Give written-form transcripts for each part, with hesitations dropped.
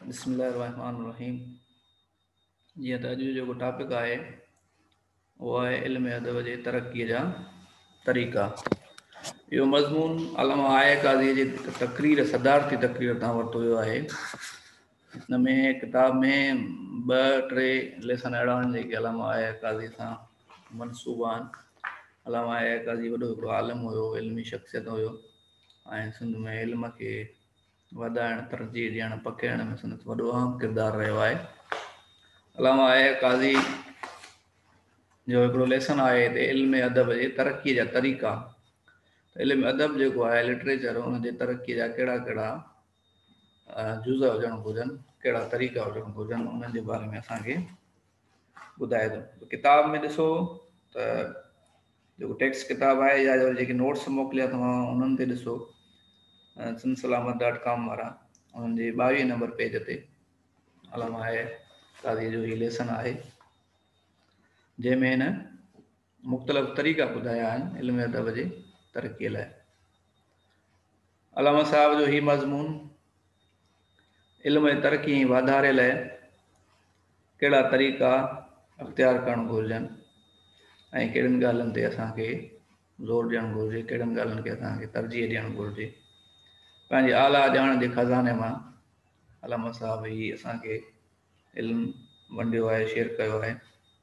बिस्मिल्लाहिर्रहमानिर्रहीम। जीअं त अॼु जेको टॉपिक आहे उहो आहे इल्म अदब जे तरक़ीअ जा तरीक़ा। इहो मज़मून अल्लामा आय काज़ी जी तक़रीर सदारती तक़रीर तां वरितो वियो आहे। हिन में किताब में 2-3 लेसन अहिड़ा आहिनि जेके अल्लामा आय काज़ी सां मनसूब आहिनि। अल्लामा आय काज़ी वॾो हिकिड़ो आलिम हुयो, इल्मी शख़्सियत हुयो ऐं सिंध में इल्म खे वधाइण, तरजीह ॾियण, पखेड़ण में संदसि वॾो अहम किरदारु रहियो आहे। अल्लामा आय काज़ी जो हिकिड़ो लेसन आहे हिते इल्म अदब जे तरक़ीअ जा तरीक़ा। त इल्म अदब जेको आहे लिटरेचर, उनजे तरक़ीअ जा कहिड़ा कहिड़ा जुज़ हुजणु घुरिजनि, कहिड़ा तरीक़ा हुजणु घुरिजनि, उन्हनि जे बारे में असांखे ॿुधाए थो। किताब में ॾिसो त जेको टेक्स्ट किताब आहे या जेके नोट्स मोकिलिया अथव उन्हनि ते ॾिसो sinsalamat.com वारा, उन्हनि जे 22 नंबर पेज ते अल्लामा आय काज़ी जो हीउ लेसन आहे जंहिंमें हिन मुख़्तलिफ़ तरीक़ा ॿुधाया आहिनि इल्म अदब जे तरक़ीअ लाइ। अल्लामा साहब जो हीउ मज़मून इल्म जी तरक़ी ऐं वाधारे लाइ कहिड़ा तरीक़ा अख़्तियार करणु घुरिजनि ऐं कहिड़ियुनि ॻाल्हियुनि ते असांखे ज़ोर ॾियणु घुरिजे, कहिड़ियुनि ॻाल्हियुनि खे असांखे तरजीह ॾियणु घुरिजे। पंहिंजे आला ॼाण जे खज़ाने मां अल्लामा साहब ही असांखे इल्मु वंडियो आहे, शेयर कयो आहे।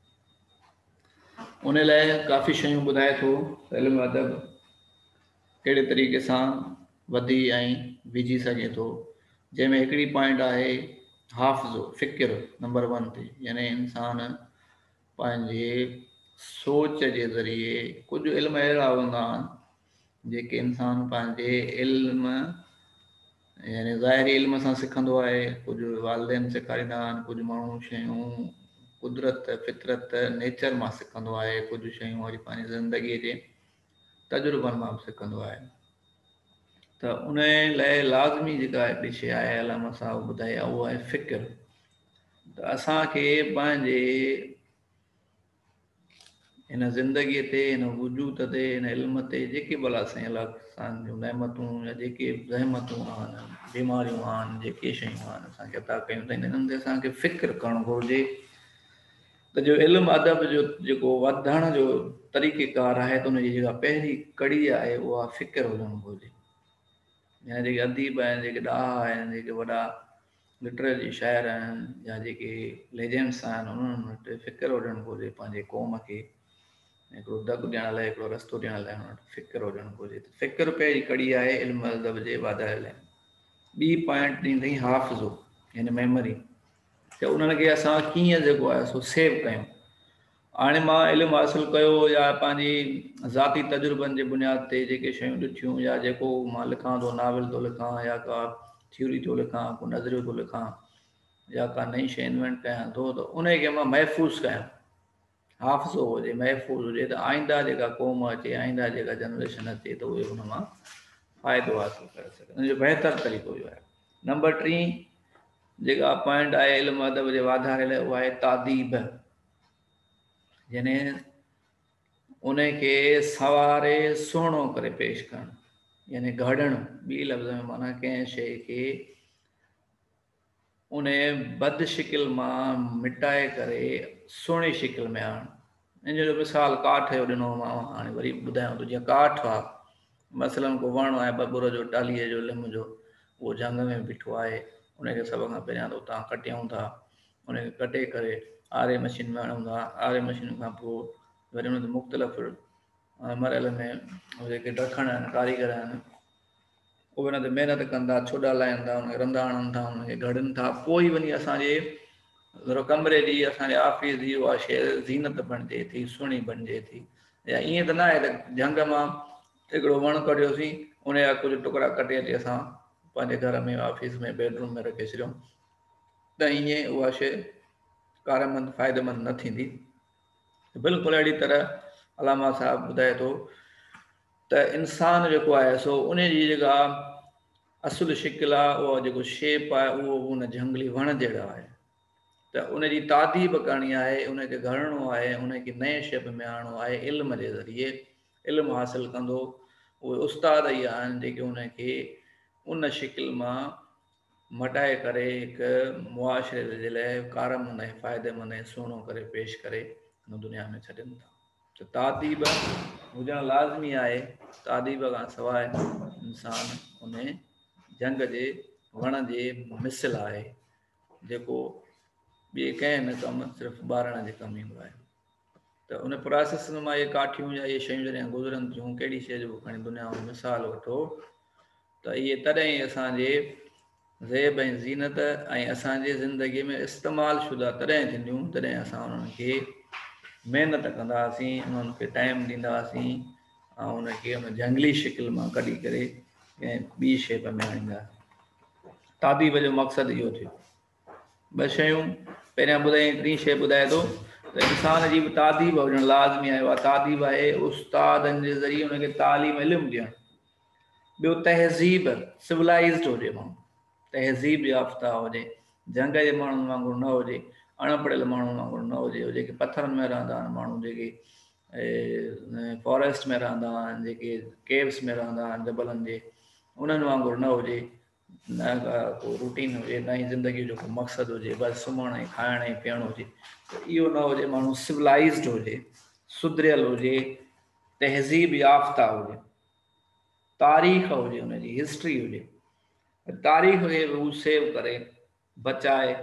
उन लाइ काफ़ी शयूं ॿुधाए थो त इल्मु अदब कहिड़े तरीक़े सां वधी ऐं विझी सघे थो, जंहिंमें हिकिड़ी पॉइंट आहे हाफ़िज़ो फ़िक्र नंबर 1 ते, यानी इंसान पंहिंजे सोच जे ज़रिए कुझु इल्म अहिड़ा हूंदा आहिनि जेके इंसान पंहिंजे इल्म यानी ज़ाहिरी इल्म सां सिखंदो आहे, कुझु वालिदेन सेखारींदा आहिनि, कुझु माण्हू शयूं कुदरत, फितरत, नेचर मां सिखंदो आहे, कुझु शयूं वरी पंहिंजी ज़िंदगीअ जे तजुर्बनि मां बि सिखंदो आहे। त उन लाइ लाज़मी जेका हिकिड़ी शइ आहे अल्लामा साहब ॿुधाई आहे उहा आहे फ़िक्र। त असांखे पंहिंजे हिन ज़िंदगीअ ते, हिन वजूद ते, हिन इल्म ते जेके भला साईं अलाह असांजूं नेमतूं या जेके ज़हमतूं आहिनि, बीमारियूं आहिनि, जेके शयूं आहिनि असांखे अता कयूं अथईं, हिननि ते असांखे फ़िक्र करणु घुरिजे। त जो इल्मु अदब जो जेको वधण जो तरीक़ेकार आहे त उनजी जेका पहिरीं कड़ी आहे उहा फ़िक्र हुजणु घुरिजे। या जेके अदीब आहिनि, जेके ॾाहा आहिनि, जेके वॾा लिटरेरी शाइर आहिनि या जेके लेजेंड्स आहिनि, उन्हनि वटि फ़िक्र हुजणु घुरिजे पंहिंजे क़ौम खे हिकिड़ो दॻु ॾियण लाइ, हिकिड़ो रस्तो ॾियण लाइ हुन वटि फ़िक्र हुजणु घुरिजे। त फ़िक्र पहिरीं कड़ी आहे इल्मु अदब जे वाधारे लाइ। ॿी पॉइंट ॾींदई हाफ़िज़ो यानी मेमोरी, त उन्हनि खे असां कीअं जेको आहे सो सेव कयूं। हाणे मां इल्मु हासिलु कयो या पंहिंजी ज़ाती तजुर्बनि जे बुनियाद ते जेके शयूं ॾिठियूं या जेको मां लिखां थो, नाविल थो लिखां या का थ्योरी थो लिखां, को नज़रियो थो लिखां या का नई शइ इन्वेंट कयां थो, त उनखे मां महफ़ूज़ कयां, हाफ़िज़ो हुजे, महफ़ूज़ हुजे, त आईंदा जेका क़ौम अचे, आईंदा जेका जनरेशन अचे, त उहे हुन मां फ़ाइदो हासिलु करे सघनि। उनजो बहितर तरीक़ो इहो आहे। नंबर 3 जेका पॉइंट आहे इल्मु अदब जे वाधारे लाइ उहा आहे तादीब, यानी उनखे सवारे सुहिणो करे पेश करणु, यानी घड़णु। ॿी लफ़्ज़ में माना कंहिं शइ खे उन बद शिकिल मां मिटाए करे सुहिणी शिकिल में आणणु। इन जो मिसाल काठ जो ॾिनो मां, हाणे वरी ॿुधायांव थो। जीअं काठ आहे, मसइलनि को वणु आहे बबूर जो, टालीअ जो, लिम जो, उहो झंग में बीठो आहे, उनखे सभ खां पहिरियां त उतां कटियूं था, उनखे कटे करे आरे मशीन में आणूं था, आरे मशीन खां पोइ वरी उन ते मुख़्तलिफ़ मरहल में जेके ॾखण आहिनि, कारीगर आहिनि, उहे हुन ते महिनत कनि था, छोॾा लाहिनि था, उनखे रंधा हणनि था, उनखे घड़नि था, पोइ वञी असांजे कमरे जी, असांजे ऑफिस जी उहा शइ ज़ीनत बणिजे थी, सुहिणी बणिजे थी। या ईअं त न आहे त झंग मां हिकिड़ो वणु कढियोसीं, उन जा कुझु टुकड़ा कटे अचे असां पंहिंजे घर में, ऑफिस में, बेडरूम में रखे छॾियूं, त ईअं उहा शइ कारमंद फ़ाइदेमंद न थींदी। बिल्कुलु अहिड़ी तरह अल्लामा साहब ॿुधाए थो त इंसानु जेको आहे सो उन जी जेका असुलु शिकिल आहे, उहा जेको शेप आहे, उहो उन झंगली वण जहिड़ो आहे। त उनजी तादीब करणी आहे, उनखे घड़णो आहे, उनखे नए शेप में आणणो आहे इल्म जे ज़रिए। इल्मु हासिलु कंदो, उहे उस्ताद ई आहिनि जेके उनखे उन शिकिल मां मटाए करे एक मुआशरे जे लाइ कारमंद ऐं फ़ाइदेमंद ऐं सुहिणो करे पेश करे हिन दुनिया में छॾनि था। त तादीब हुजणु लाज़मी आहे। तादीब खां सवाइ इंसान उन जंग जे वण जे मिसल आहे जेको ॿिए कंहिं न कमु सिर्फ़ु ॿारण जे कमु ईंदो आहे। त उन प्रोसेस में मां इहे काठियूं या इहे शयूं जॾहिं गुज़रनि थियूं कहिड़ी शइ जो खणी दुनिया में मिसाल वठो त इहे तॾहिं असांजे ज़ेब ऐं ज़ीनत ऐं असांजे ज़िंदगीअ में इस्तेमालु शुदा तॾहिं थींदियूं तॾहिं असां उन्हनि खे महिनत कंदासीं, उन्हनि खे टाइम ॾींदासीं ऐं उनखे उन जंगली शिकिल मां कढी करे कंहिं ॿी शेप में आणींदासीं। तादीब जो मक़सदु इहो थियो। ॿ शयूं पहिरियां ॿुधाई, टी शइ ॿुधाए थो त इंसान जी बि तादीब हुजणु लाज़मी आहे। उहा तादीब आहे उस्तादनि जे ज़रिए हुनखे तालीम इल्मु ॾियणु। ॿियो तहज़ीब, सिविलाइज़्ड हुजे माण्हू, तहज़ीब याफ़्ता हुजे, जंग जे माण्हुनि वांगुरु न हुजे, अणपढ़ियल माण्हुनि वांगुरु न हुजे, जेके पथरनि में रहंदा आहिनि माण्हू, जेके फॉरेस्ट में रहंदा आहिनि, जेके केव्स में रहंदा आहिनि जबलनि जे, उन्हनि वांगुरु न हुजे, न को रूटीन हुजे, न ई ज़िंदगीअ जो को मक़सदु हुजे, बसि सुम्हणु ऐं खाइणु ऐं पीअणु हुजे। त इहो न हुजे, माण्हू सिविलाइज़्ड हुजे, सुधरियल हुजे, तहज़ीब याफ़्ता हुजे, तारीख़ हुजे, हुनजी हिस्ट्री हुजे, तारीख़ खे हू सेव करे बचाए,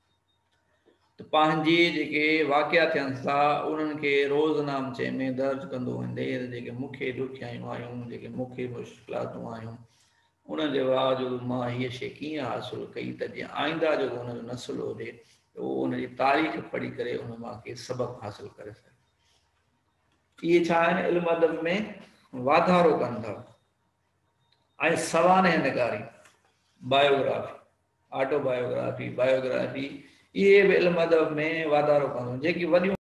त पंहिंजे जेके वाक़िया थियनि था उन्हनि खे रोज़नामचे में दर्ज कंदो वेंदे जेके मूंखे ॾुखियायूं आहियूं, जेके मूंखे मुश्किलातूं आहियूं, उन जे बावजूदि मां हीअ शइ कीअं हासिलु कई त जीअं आईंदा जेको हुनजो नसुलु हुजे त उहो हुनजी तारीख़ पढ़ी करे उन मां के सबक़ु हासिलु करे सघे। इहे छा आहिनि, इल्मु अदब में वाधारो कनि था। ऐं सवाने निगारी, बायोग्राफी, ऑटोबायोग्राफी, बायोग्राफी, इहे बि इल्मु अदब में वाधारो कंदियूं। जेकी वॾियूं